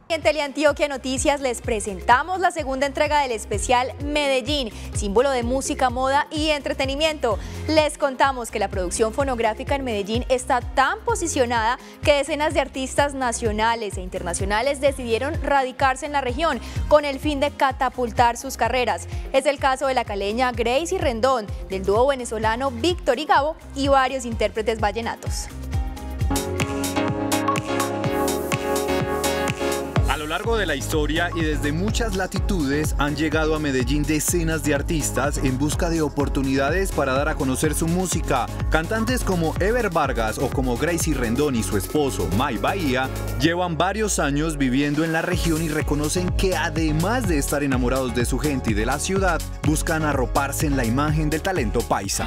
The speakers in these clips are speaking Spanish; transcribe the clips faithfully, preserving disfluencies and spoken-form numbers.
En Teleantioquia Noticias les presentamos la segunda entrega del especial Medellín, símbolo de música, moda y entretenimiento. Les contamos que la producción fonográfica en Medellín está tan posicionada que decenas de artistas nacionales e internacionales decidieron radicarse en la región con el fin de catapultar sus carreras. Es el caso de la caleña Gracie Rendón, del dúo venezolano Víctor y Gabo y varios intérpretes vallenatos. A lo largo de la historia y desde muchas latitudes han llegado a Medellín decenas de artistas en busca de oportunidades para dar a conocer su música. Cantantes como Ever Vargas o como Gracie Rendón y su esposo May Bahía llevan varios años viviendo en la región y reconocen que además de estar enamorados de su gente y de la ciudad, buscan arroparse en la imagen del talento paisa.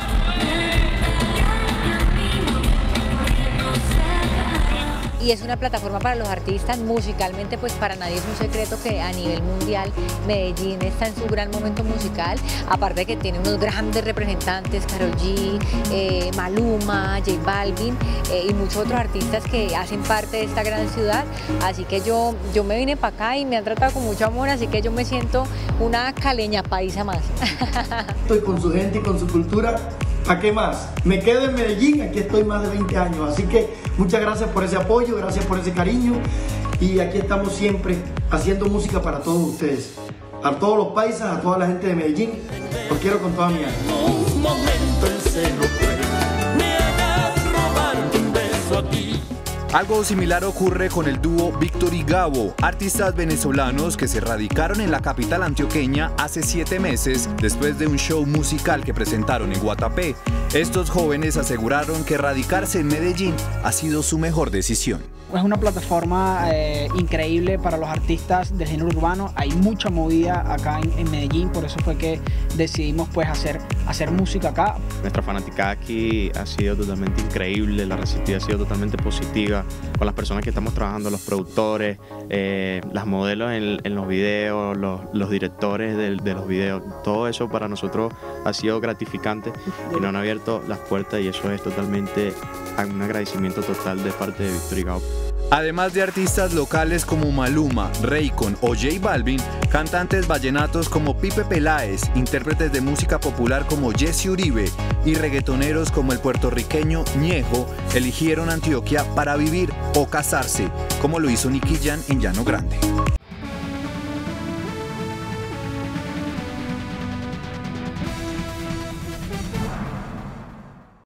Y es una plataforma para los artistas, musicalmente pues para nadie es un secreto que a nivel mundial Medellín está en su gran momento musical, aparte de que tiene unos grandes representantes, Karol G, eh, Maluma, J Balvin eh, y muchos otros artistas que hacen parte de esta gran ciudad, así que yo, yo me vine para acá y me han tratado con mucho amor, así que yo me siento una caleña paisa más. Estoy con su gente y con su cultura. ¿A qué más? Me quedo en Medellín, aquí estoy más de veinte años, así que muchas gracias por ese apoyo, gracias por ese cariño y aquí estamos siempre haciendo música para todos ustedes, a todos los paisas, a toda la gente de Medellín, los quiero con toda mi alma. Un momento el cielo fue, me hagas robarte un beso a ti. Algo similar ocurre con el dúo Víctor y Gabo, artistas venezolanos que se radicaron en la capital antioqueña hace siete meses después de un show musical que presentaron en Guatapé. Estos jóvenes aseguraron que radicarse en Medellín ha sido su mejor decisión. Es una plataforma eh, increíble para los artistas del género urbano, hay mucha movida acá en, en Medellín, por eso fue que decidimos pues hacer, hacer música acá. Nuestra fanaticada aquí ha sido totalmente increíble, la receptividad ha sido totalmente positiva con las personas que estamos trabajando, los productores, eh, las modelos en, en los videos, los, los directores de, de los videos, todo eso para nosotros ha sido gratificante y nos han abierto las puertas y eso es totalmente un agradecimiento total de parte de Víctor y Gabo. Además de artistas locales como Maluma, Raycon o J Balvin, cantantes vallenatos como Pipe Peláez, intérpretes de música popular como Jesse Uribe y reggaetoneros como el puertorriqueño Ñejo eligieron Antioquia para vivir o casarse, como lo hizo Nicky Jam en Llano Grande.